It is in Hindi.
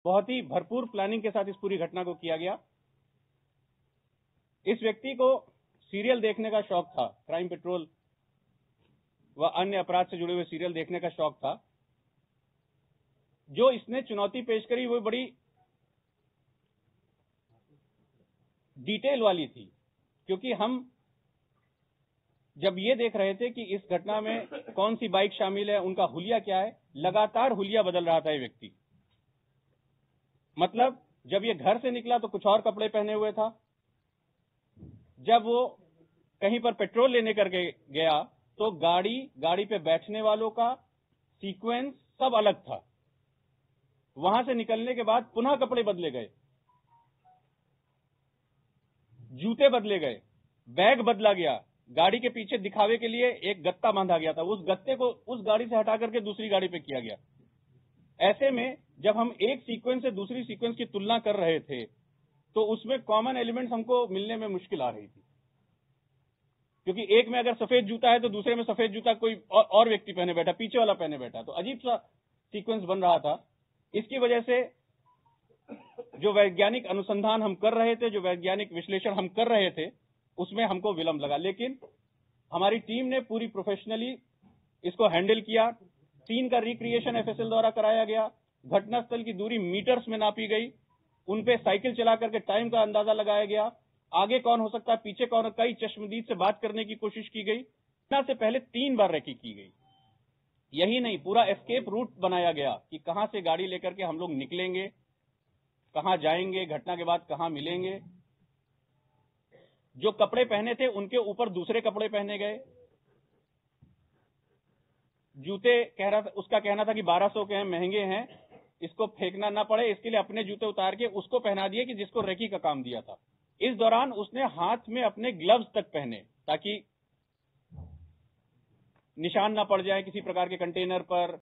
बहुत ही भरपूर प्लानिंग के साथ इस पूरी घटना को किया गया। इस व्यक्ति को सीरियल देखने का शौक था, क्राइम पेट्रोल व अन्य अपराध से जुड़े हुए सीरियल देखने का शौक था। जो इसने चुनौती पेश करी वो बड़ी डिटेल वाली थी, क्योंकि हम जब ये देख रहे थे कि इस घटना में कौन सी बाइक शामिल है, उनका हुलिया क्या है, लगातार हुलिया बदल रहा था ये व्यक्ति। मतलब जब ये घर से निकला तो कुछ और कपड़े पहने हुए था, जब वो कहीं पर पेट्रोल लेने करके गया तो गाड़ी पे बैठने वालों का सीक्वेंस सब अलग था। वहां से निकलने के बाद पुनः कपड़े बदले गए, जूते बदले गए, बैग बदला गया, गाड़ी के पीछे दिखावे के लिए एक गत्ता बांधा गया था, उस गत्ते को उस गाड़ी से हटा करके दूसरी गाड़ी पे किया गया। ऐसे में जब हम एक सीक्वेंस से दूसरी सीक्वेंस की तुलना कर रहे थे तो उसमें कॉमन एलिमेंट्स हमको मिलने में मुश्किल आ रही थी, क्योंकि एक में अगर सफेद जूता है तो दूसरे में सफेद जूता कोई और व्यक्ति पहने बैठा, पीछे वाला पहने बैठा, तो अजीब सा सीक्वेंस बन रहा था। इसकी वजह से जो वैज्ञानिक अनुसंधान हम कर रहे थे, जो वैज्ञानिक विश्लेषण हम कर रहे थे, उसमें हमको विलंब लगा। लेकिन हमारी टीम ने पूरी प्रोफेशनली इसको हैंडल किया। सीन का रिक्रिएशन एफएसएल द्वारा कराया गया, घटनास्थल की दूरी मीटर्स में नापी गई, उन पे साइकिल चला करके टाइम का अंदाजा लगाया गया, आगे कौन हो सकता है, पीछे कौन, कई चश्मदीद से बात करने की कोशिश की गई। घटना से पहले 3 बार रेकी की गई। यही नहीं, पूरा एस्केप रूट बनाया गया कि कहां से गाड़ी लेकर के हम लोग निकलेंगे, कहां जाएंगे, घटना के बाद कहां मिलेंगे। जो कपड़े पहने थे उनके ऊपर दूसरे कपड़े पहने गए। जूते उसका कहना था कि 1200 के हैं, महंगे हैं, इसको फेंकना ना पड़े, इसके लिए अपने जूते उतार के उसको पहना दिए कि जिसको रेकी का काम दिया था। इस दौरान उसने हाथ में अपने ग्लव्स तक पहने ताकि निशान ना पड़ जाए किसी प्रकार के कंटेनर पर,